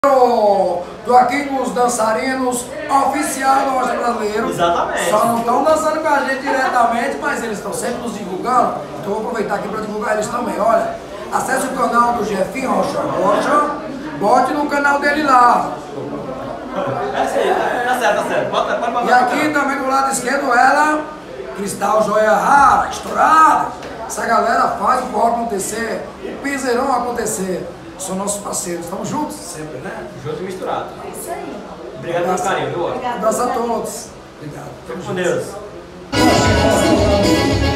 Tô aqui com os dançarinos oficiais do Rocha Brasileiro. Exatamente. Só não estão dançando com a gente diretamente, mas eles estão sempre nos divulgando. Então eu vou aproveitar aqui para divulgar eles também. Olha, acesse o canal do Jefinho Rocha, bote no canal dele lá. É isso aí, tá certo. Pode botar. E aqui também do lado esquerdo ela, Cristal Joia Rara, estourada. Essa galera faz o forró acontecer, o piseirão acontecer. São nossos parceiros, estamos juntos sempre, né? Junto e misturado. É isso aí. Obrigado pelo carinho, viu? Um abraço a todos. Obrigado. Fique com Deus.